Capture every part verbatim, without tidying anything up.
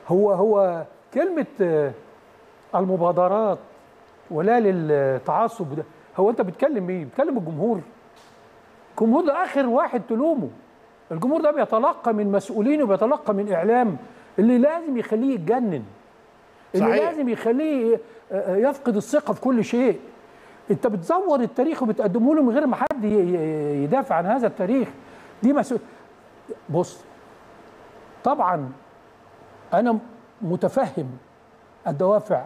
هو هو كلمه المبادرات ولا للتعصب ده، هو انت بتكلم مين؟ بتكلم الجمهور. الجمهور ده اخر واحد تلومه. الجمهور ده بيتلقى من مسؤولين وبيتلقى من اعلام اللي لازم يخليه يتجنن، اللي صحيح. لازم يخليه يفقد الثقه في كل شيء. انت بتزور التاريخ وبتقدمه له من غير ما حد يدافع عن هذا التاريخ. دي مسؤول. بص، طبعا انا متفهم الدوافع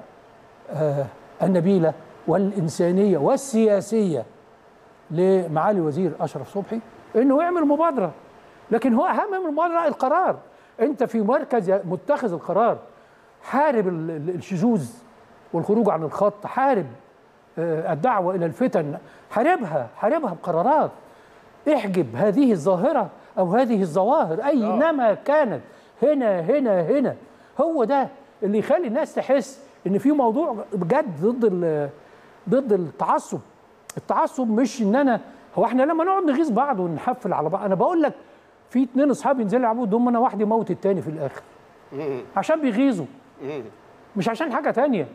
النبيله والانسانيه والسياسيه لمعالي وزير اشرف صبحي انه يعمل مبادره، لكن هو اهم من المبادره القرار. انت في مركز متخذ القرار، حارب الشذوذ والخروج عن الخط، حارب الدعوه الى الفتن، حاربها حاربها بقرارات. احجب هذه الظاهره او هذه الظواهر اينما كانت، هنا هنا هنا. هو ده اللي يخلي الناس تحس ان في موضوع بجد ضد ضد التعصب. التعصب مش ان انا هو احنا لما نقعد نغيظ بعض ونحفل على بعض. انا بقول لك في اتنين اصحاب ينزلوا يلعبوا ضم، انا واحد يموت التاني في الاخر عشان بيغيظوا، مش عشان حاجه تانيه،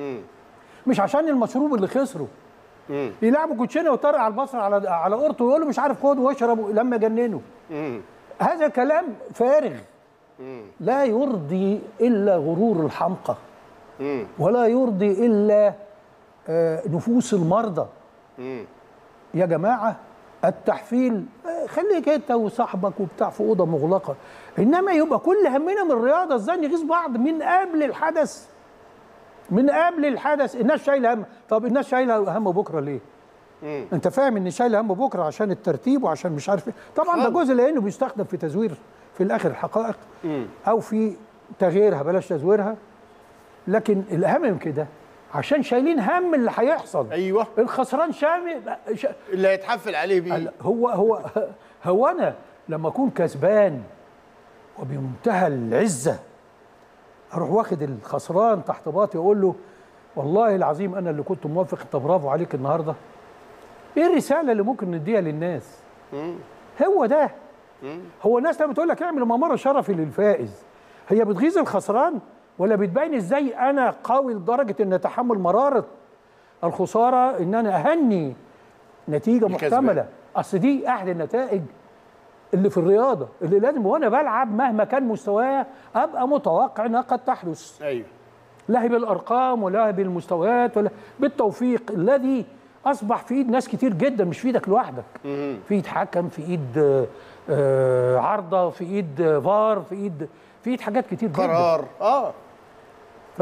مش عشان المشروب اللي خسره. يلعبوا كوتشينه ويطرق على البصر على على قرطه ويقول له مش عارف خد واشرب لما يجننوا. هذا كلام فارغ لا يرضي الا غرور الحمقى، ولا يرضي الا نفوس المرضى. يا جماعه التحفيل خليك انت وصاحبك وبتاع في اوضه مغلقه، انما يبقى كل همنا من الرياضه ازاي نغيظ بعض من قبل الحدث. من قبل الحدث الناس شايله هم. طب الناس شايله هم بكره ليه؟ مم. انت فاهم ان شايله هم بكره عشان الترتيب وعشان مش عارف ايه. طبعا ده جزء لانه بيستخدم في تزوير في الاخر الحقائق مم. او في تغييرها، بلاش تزويرها. لكن الاهم من كده عشان شايلين هم اللي هيحصل. ايوه الخسران شامل شا... اللي هيتحفل عليه بيه. هو هو هو انا لما اكون كسبان وبمنتهى العزه اروح واخد الخسران تحت باطي واقول له والله العظيم انا اللي كنت موافق، انت برافو عليك النهارده. ايه الرساله اللي ممكن نديها للناس؟ مم. هو ده. مم. هو الناس لما بتقول لك اعمل ممر شرفي للفائز، هي بتغيظ الخسران ولا بتبين ازاي انا قوي لدرجه ان اتحمل مراره الخساره، ان انا اهني نتيجه محتمله. اصل دي احد النتائج اللي في الرياضه اللي لازم وانا بلعب مهما كان مستوايا ابقى متوقع انها قد تحدث. ايوه. لا بالارقام ولا بالمستويات ولا بالتوفيق الذي اصبح في ايد ناس كتير جدا، مش في ايدك لوحدك. مم. في ايد حكم، في ايد آه عارضه، في ايد فار، في ايد في ايد حاجات كتير جدا. قرار اه ف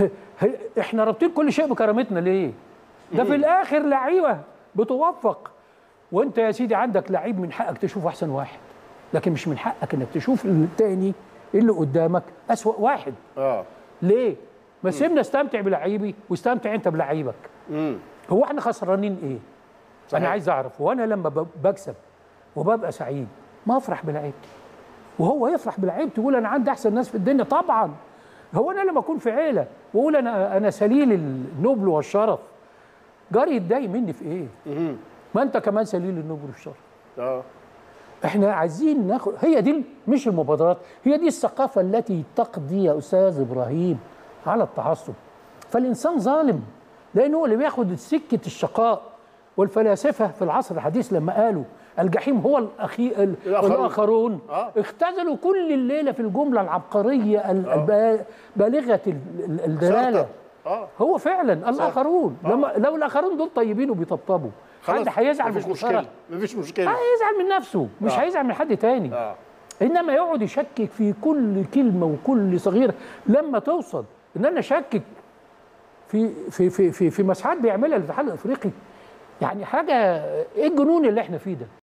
احنا رابطين كل شيء بكرامتنا ليه؟ ده في الاخر لعيبه بتوفق، وانت يا سيدي عندك لعيب من حقك تشوف احسن واحد، لكن مش من حقك انك تشوف الثاني اللي قدامك اسوأ واحد. اه ليه؟ ما سيبنا استمتع بلعيبي واستمتع انت بلعيبك. امم هو احنا خسرانين ايه؟ صحيح. انا عايز اعرف. وانا لما بكسب وببقى سعيد ما افرح بلعيبتي وهو يفرح بلعيبتي يقول انا عندي احسن ناس في الدنيا. طبعا هو انا لما اكون في عيله واقول انا انا سليل النبل والشرف، جاري يتضايق مني في ايه؟ امم ما انت كمان سليل النبل والشرف. اه احنا عايزين ناخد، هي دي مش المبادرات، هي دي الثقافه التي تقضي يا استاذ ابراهيم على التعصب. فالانسان ظالم لانه هو اللي بياخد سكه الشقاء. والفلاسفه في العصر الحديث لما قالوا الجحيم هو الاخي الاخرون, الآخرون آه. اختزلوا كل الليله في الجمله العبقريه آه. بالغه الدلاله. آه. هو فعلا الاخرون. آه. لما لو الاخرون دول طيبين وبيطبطبوا حد هيزعل من مشكله؟ مفيش مشكله. هيزعل من نفسه مش آه. هيزعل من حد تاني. آه. انما يقعد يشكك في كل كلمه وكل صغيره. لما توصل ان انا اشكك في في في في, في مساحات بيعملها الاتحاد الافريقي، يعني حاجه ايه الجنون اللي احنا فيه ده؟